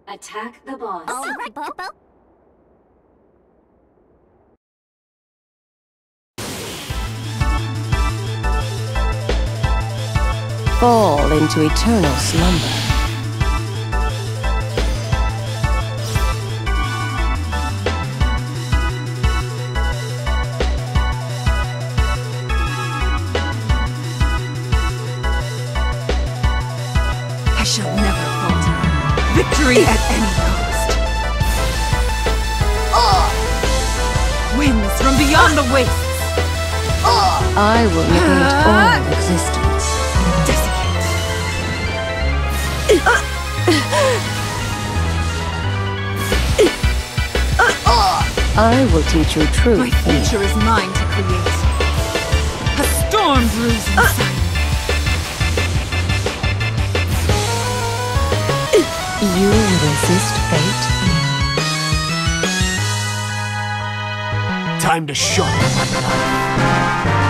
Attack the boss. Fall into eternal slumber. I shall never falter. Victory at any cost. Winds from beyond the wastes. I will negate all existence. Desiccate. I will teach you truth. My future is mine to create. A storm brews inside. You will resist fate? Time to show my life.